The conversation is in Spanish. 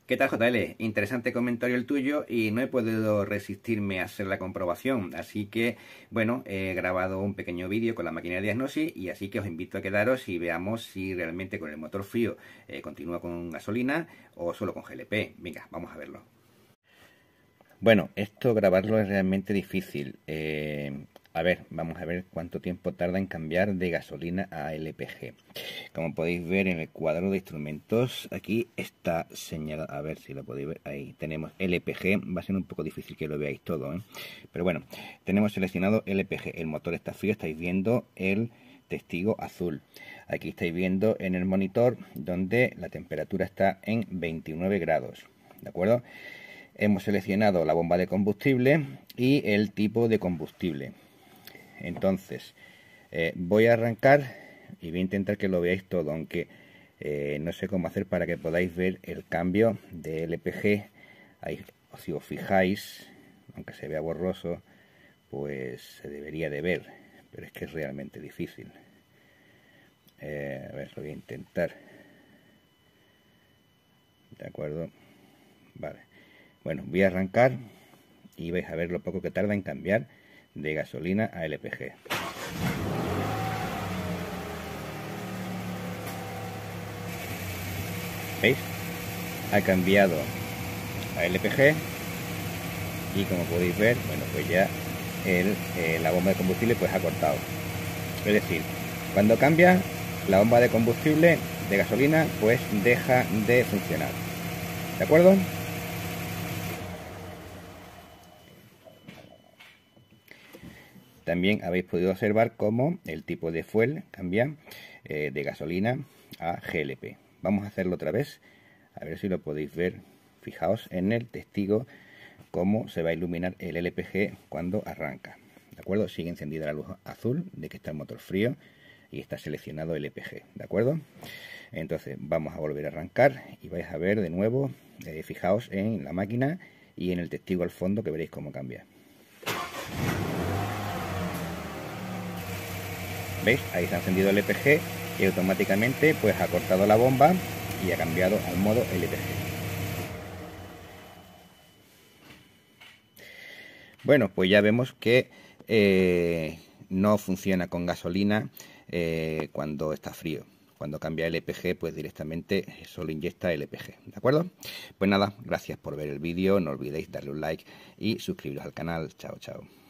¿Qué tal, JL? Interesante comentario el tuyo y no he podido resistirme a hacer la comprobación. Así que, bueno, he grabado un pequeño vídeo con la máquina de diagnosis y así que os invito a quedaros y veamos si realmente con el motor frío continúa con gasolina o solo con GLP. Venga, vamos a verlo. Bueno, esto grabarlo es realmente difícil. A ver, vamos a ver cuánto tiempo tarda en cambiar de gasolina a LPG. Como podéis ver en el cuadro de instrumentos, aquí está señalado, a ver si lo podéis ver, ahí tenemos LPG, va a ser un poco difícil que lo veáis todo, ¿eh? Pero bueno, tenemos seleccionado LPG, el motor está frío, estáis viendo el testigo azul. Aquí estáis viendo en el monitor donde la temperatura está en 29 grados, ¿de acuerdo? Hemos seleccionado la bomba de combustible y el tipo de combustible. Entonces, voy a arrancar y voy a intentar que lo veáis todo, aunque no sé cómo hacer para que podáis ver el cambio de LPG. Ahí, si os fijáis, aunque se vea borroso, pues se debería de ver, pero es que es realmente difícil. A ver, lo voy a intentar. ¿De acuerdo? Vale. Bueno, voy a arrancar y vais a ver lo poco que tarda en cambiar de gasolina a LPG. ¿Veis? Ha cambiado a LPG y como podéis ver, bueno, pues ya la bomba de combustible pues ha cortado. Es decir, cuando cambia la bomba de combustible de gasolina pues deja de funcionar. ¿De acuerdo? También habéis podido observar cómo el tipo de fuel cambia de gasolina a GLP. Vamos a hacerlo otra vez, a ver si lo podéis ver. Fijaos en el testigo cómo se va a iluminar el LPG cuando arranca. ¿De acuerdo? Sigue encendida la luz azul de que está el motor frío y está seleccionado el LPG. ¿De acuerdo? Entonces vamos a volver a arrancar y vais a ver de nuevo, fijaos en la máquina y en el testigo al fondo que veréis cómo cambia. ¿Veis? Ahí se ha encendido el LPG y automáticamente pues ha cortado la bomba y ha cambiado al modo LPG. Bueno, pues ya vemos que no funciona con gasolina cuando está frío. Cuando cambia LPG, pues directamente solo inyecta LPG, ¿de acuerdo? Pues nada, gracias por ver el vídeo, no olvidéis darle un like y suscribiros al canal. Chao, chao.